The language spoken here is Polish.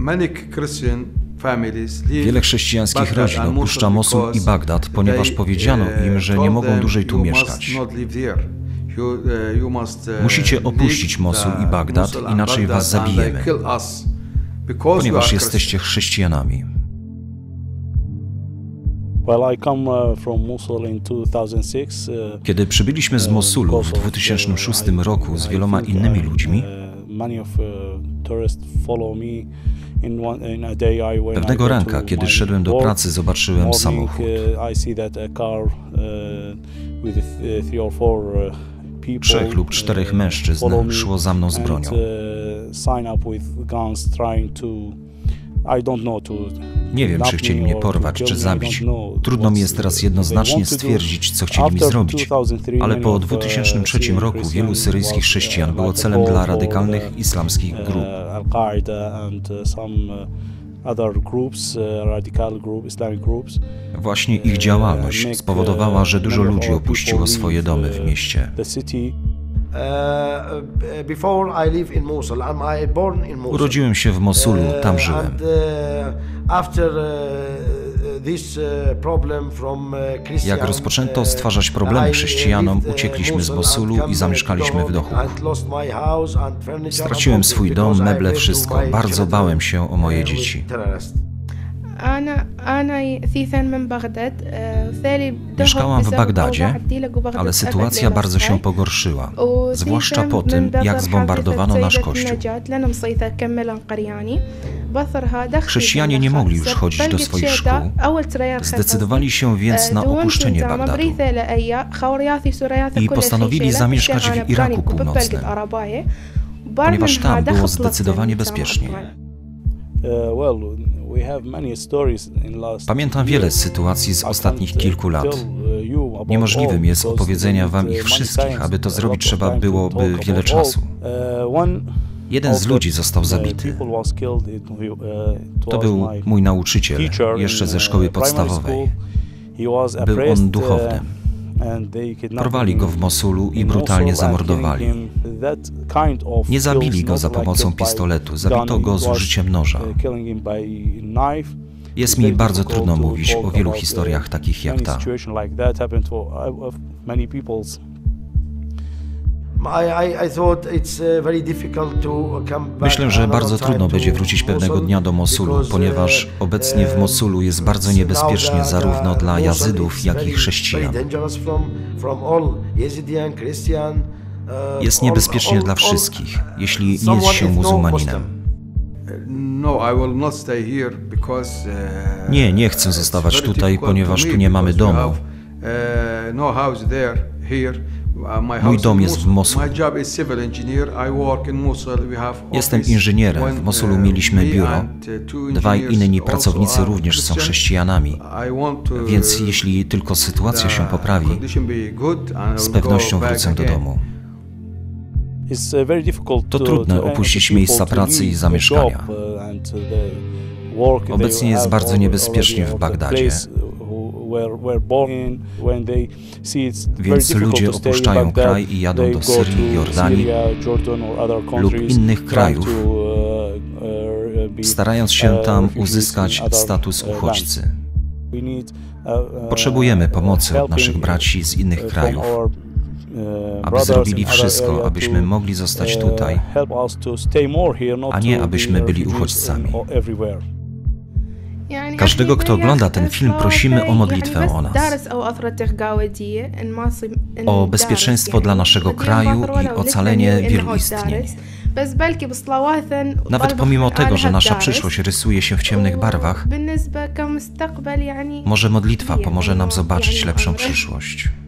Wiele chrześcijańskich rodzin opuszcza Mosul i Bagdad, ponieważ powiedziano im, że nie mogą dłużej tu mieszkać. Musicie opuścić Mosul i Bagdad, inaczej was zabijemy, ponieważ jesteście chrześcijanami. Kiedy przybyliśmy z Mosulu w 2006 roku z wieloma innymi ludźmi, pewnego ranka, kiedy szedłem do pracy, zobaczyłem samochód. 3 lub 4 mężczyzn szło za mną z bronią. Nie wiem, czy chcieli mnie porwać, czy zabić. Trudno mi jest teraz jednoznacznie stwierdzić, co chcieli mi zrobić, ale po 2003 roku wielu syryjskich chrześcijan było celem dla radykalnych islamskich grup. Właśnie ich działalność spowodowała, że dużo ludzi opuściło swoje domy w mieście. Urodziłem się w Mosulu, tam żyłem. Jak rozpoczęto stwarzać problemy chrześcijanom, uciekliśmy z Mosulu i zamieszkaliśmy w Dohuk. Straciłem swój dom, meble, wszystko. Bardzo bałem się o moje dzieci. Mieszkałam w Bagdadzie, ale sytuacja bardzo się pogorszyła, zwłaszcza po tym, jak zbombardowano nasz kościół. Chrześcijanie nie mogli już chodzić do swoich szkół, zdecydowali się więc na opuszczenie Bagdadu i postanowili zamieszkać w Iraku Północnym, ponieważ tam było zdecydowanie bezpieczniej. Pamiętam wiele sytuacji z ostatnich kilku lat. Niemożliwym jest opowiedzenia wam ich wszystkich, aby to zrobić trzeba byłoby wiele czasu. Jeden z ludzi został zabity. To był mój nauczyciel, jeszcze ze szkoły podstawowej. Był on duchownym. Porwali go w Mosulu i brutalnie zamordowali. Nie zabili go za pomocą pistoletu, zabito go z użyciem noża. Jest mi bardzo trudno mówić o wielu historiach takich jak ta. Myślę, że bardzo trudno będzie wrócić pewnego dnia do Mosulu, ponieważ obecnie w Mosulu jest bardzo niebezpiecznie zarówno dla Jazydów, jak i chrześcijan. Jest niebezpiecznie dla wszystkich, jeśli nie jest się muzułmaninem. Nie chcę zostawać tutaj, ponieważ tu nie mamy domu. Mój dom jest w Mosulu. Jestem inżynierem. W Mosulu mieliśmy biuro. 2 inni pracownicy również są chrześcijanami. Więc jeśli tylko sytuacja się poprawi, z pewnością wrócę do domu. To trudne opuścić miejsca pracy i zamieszkania. Obecnie jest bardzo niebezpiecznie w Bagdadzie. Więc ludzie opuszczają kraj i jadą do Syrii, Jordanii lub innych krajów, starając się tam uzyskać status uchodźcy. Potrzebujemy pomocy od naszych braci z innych krajów, aby zrobili wszystko, abyśmy mogli zostać tutaj, a nie abyśmy byli uchodźcami. Każdego, kto ogląda ten film, prosimy o modlitwę o nas, o bezpieczeństwo dla naszego kraju i ocalenie wielu istnień. Nawet pomimo tego, że nasza przyszłość rysuje się w ciemnych barwach, może modlitwa pomoże nam zobaczyć lepszą przyszłość.